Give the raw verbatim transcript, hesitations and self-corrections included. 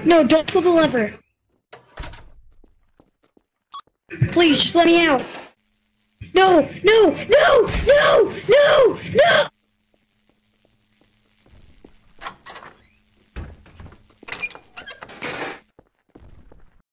No, don't pull the lever. Please, just let me out. No, no, no, no,